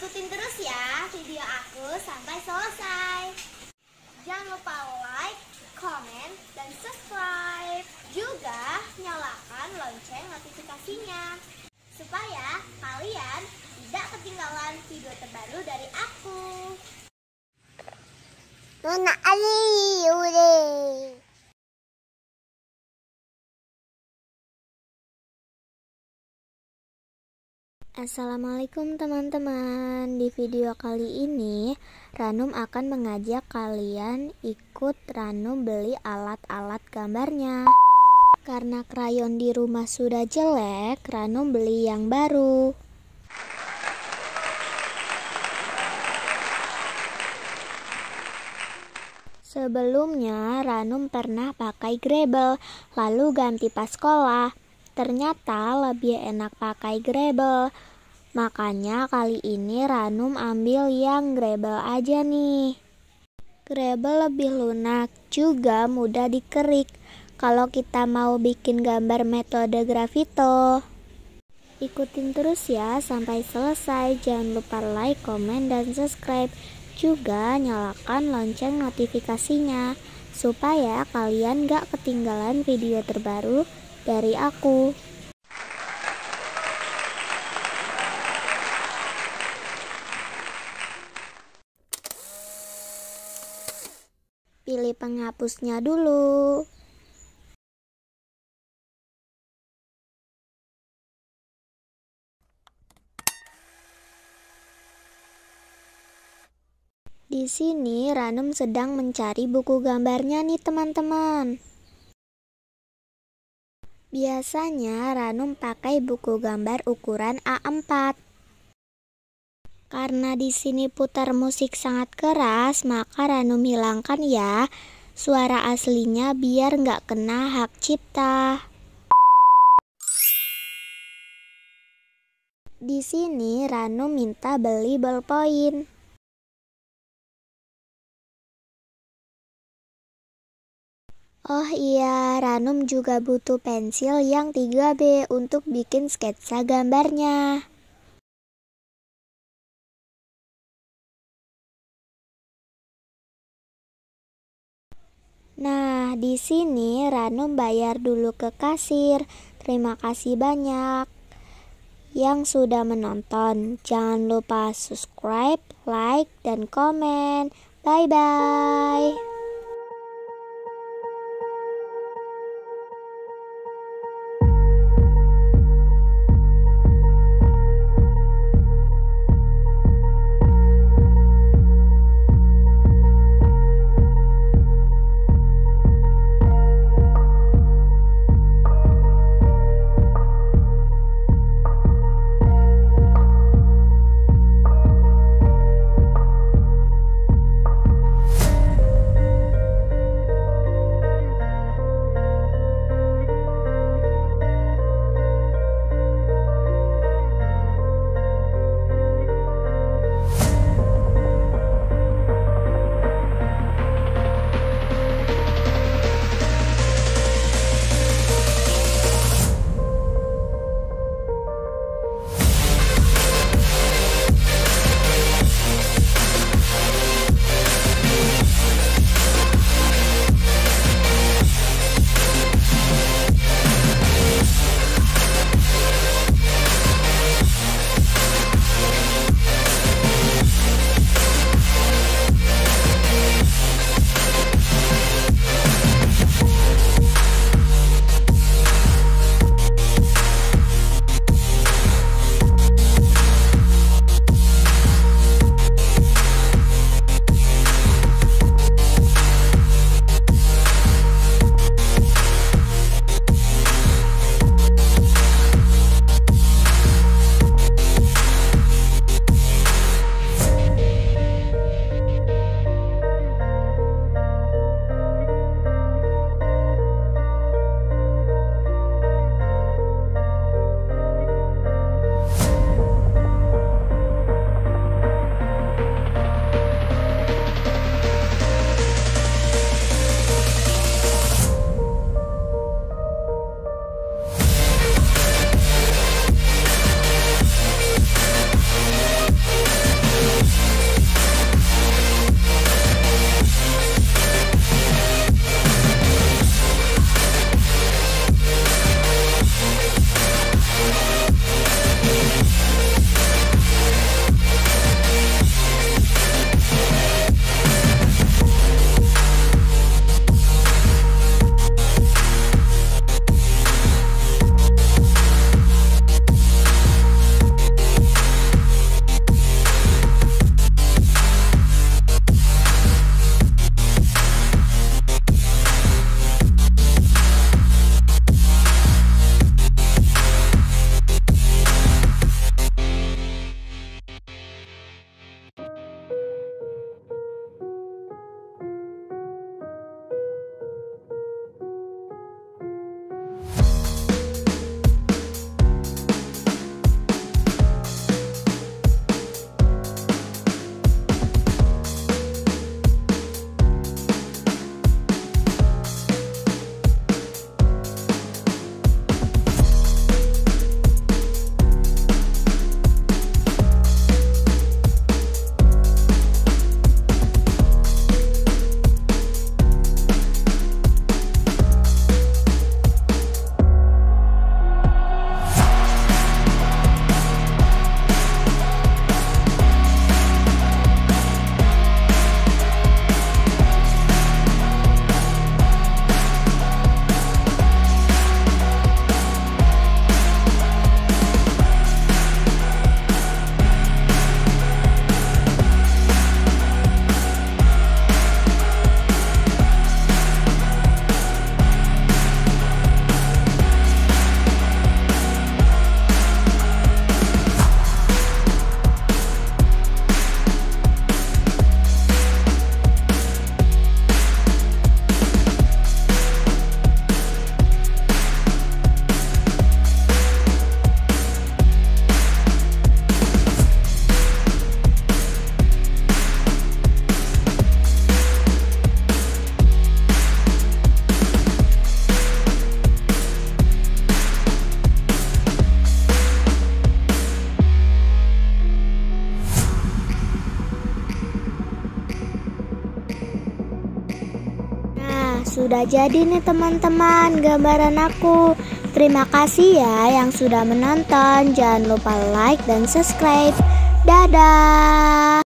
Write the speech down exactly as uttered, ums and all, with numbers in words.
Ikutin terus ya video aku sampai selesai. Jangan lupa like, comment, dan subscribe. Juga nyalakan lonceng notifikasinya supaya kalian tidak ketinggalan video terbaru dari aku. Nona Ali, udah. Assalamualaikum teman-teman. Di video kali ini Ranum akan mengajak kalian ikut Ranum beli alat-alat gambarnya. Karena krayon di rumah sudah jelek, Ranum beli yang baru. Sebelumnya Ranum pernah pakai Grebel, lalu ganti pas sekolah. Ternyata lebih enak pakai Grebel. Makanya kali ini Ranum ambil yang Grebel aja nih. Grebel lebih lunak, juga mudah dikerik kalau kita mau bikin gambar metode grafito. Ikutin terus ya sampai selesai. Jangan lupa like, komen, dan subscribe. Juga nyalakan lonceng notifikasinya supaya kalian gak ketinggalan video terbaru dari aku. Pilih penghapusnya dulu. Di sini Ranum sedang mencari buku gambarnya nih teman-teman. Biasanya Ranum pakai buku gambar ukuran A empat. Karena di sini putar musik sangat keras, maka Ranum hilangkan ya suara aslinya biar nggak kena hak cipta. Di sini Ranum minta beli ballpoint. Oh iya, Ranum juga butuh pensil yang tiga B untuk bikin sketsa gambarnya. Nah, di sini Ranum bayar dulu ke kasir. Terima kasih banyak yang sudah menonton. Jangan lupa subscribe, like, dan komen. Bye-bye. sudah jadi nih teman-teman gambaran aku. Terima kasih ya yang sudah menonton. Jangan lupa like dan subscribe. Dadah.